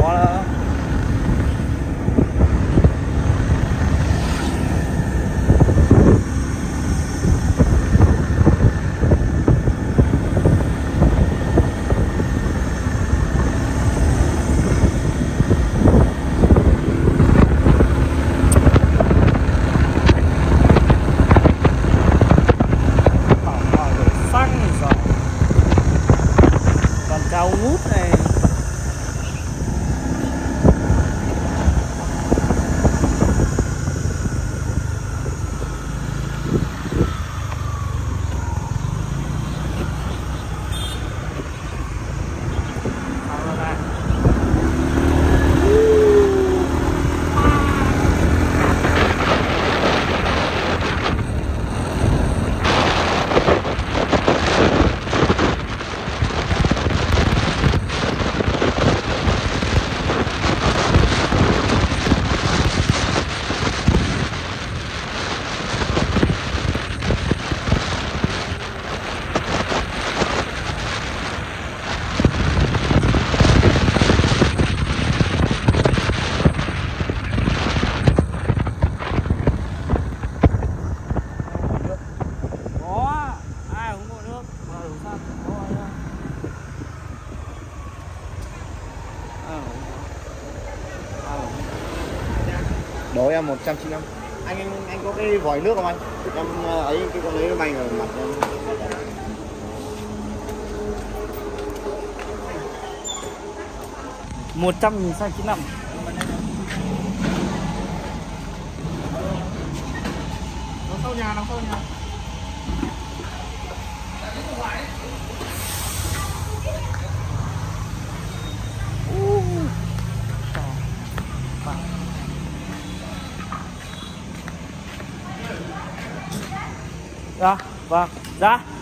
đó. Cao ngút này. Đổ em 195. Anh có cái vòi nước không anh? Em ấy cái con lấy mày ở mặt em. 100.000 sang 95. Đằng sau nhà, đằng sau nhà. Dạ, vâng, dạ.